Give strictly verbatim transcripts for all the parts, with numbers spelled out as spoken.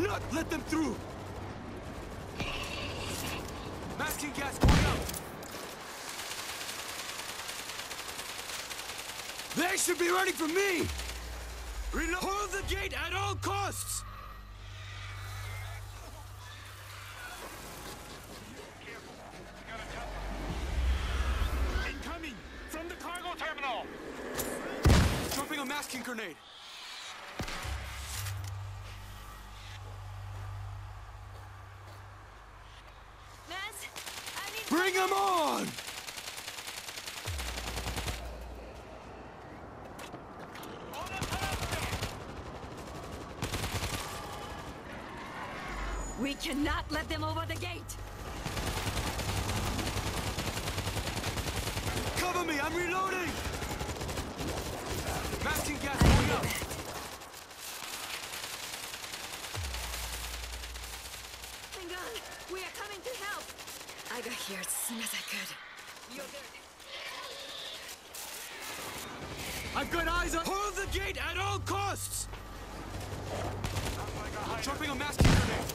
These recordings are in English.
not let them through! Masking gas going out! They should be running for me! Reload. Hold the gate at all costs! Incoming from the cargo terminal! Dropping a masking grenade! Bring him on! We cannot let them over the gate! Cover me, I'm reloading! Masking gas going up! Hang on! We are coming to help! I got here as soon as I could. You're good. I've got eyes on— Hold the gate at all costs! Dropping a masking grenade!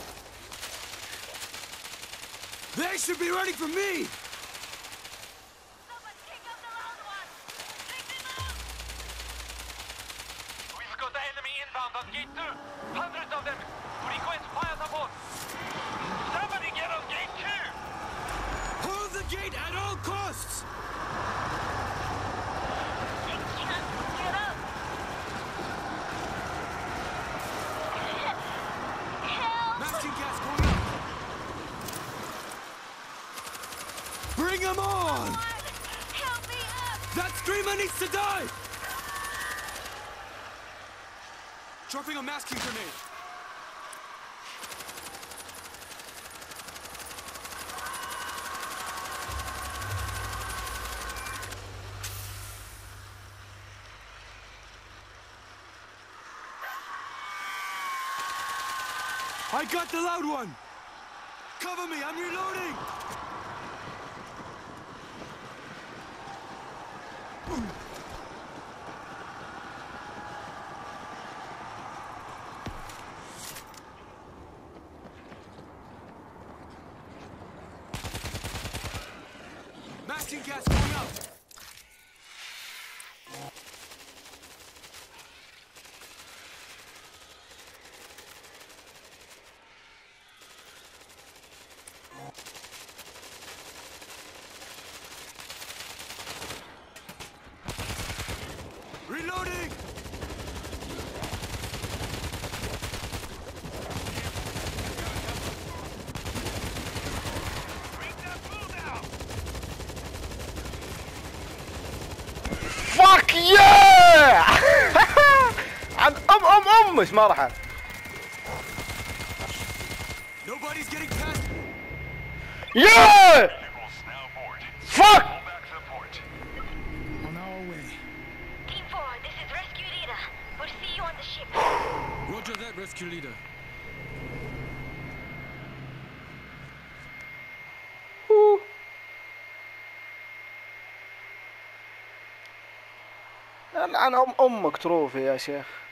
They should be running for me! Someone pick up the loud one! Take them out! We've got the enemy inbound on gate two! Hundreds of them! Request fire support! Somebody get on gate two! Hold the gate at all costs! They can't get up! Help! Masking gas going up! Bring him on! Help me up! That screamer needs to die! Dropping a masking grenade! I got the loud one! Cover me, I'm reloading! Masking gas going up! Reloading! فاك يا عن ام ام امش ما راح Nobody's getting past. يا فاك On our way. Team four, this is Rescue Leader. We'll see you on the ship. Roger that, rescue leader. عن ام امك تروفي يا شيخ.